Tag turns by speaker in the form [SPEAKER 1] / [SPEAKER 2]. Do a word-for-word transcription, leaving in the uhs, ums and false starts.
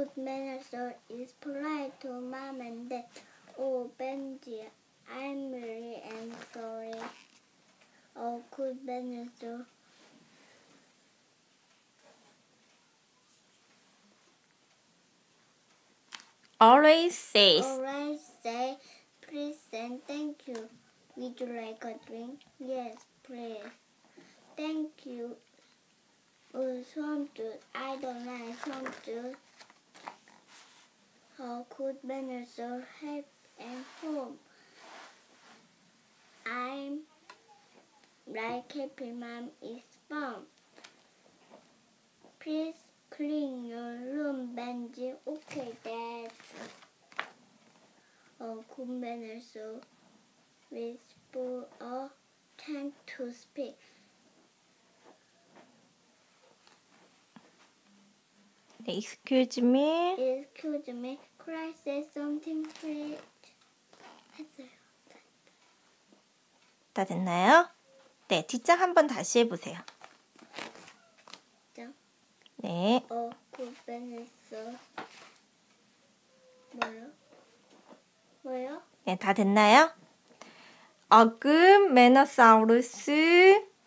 [SPEAKER 1] good manners is polite to mom and dad. Oh, Benji, I'm really and sorry. Oh, good manners.
[SPEAKER 2] Always says.
[SPEAKER 1] Always say please and thank you. Would you like a drink? Yes, please. Thank you. Oh, some juice. I don't like some juice. How good manners are help and home. I'm like happy mom is fun. Please clean your room, Benji. Okay, Dad. Oh, good manners whisper a time to speak.
[SPEAKER 2] Excuse me.
[SPEAKER 1] Excuse me, could I say something, please? 했어요.
[SPEAKER 2] 다 됐나요? 네, 뒷장 한번 다시 해보세요.
[SPEAKER 1] 자,
[SPEAKER 2] 네.
[SPEAKER 1] 어, good manners. 뭐요? 뭐요?
[SPEAKER 2] 네, 다 됐나요? 어금 메너사우루스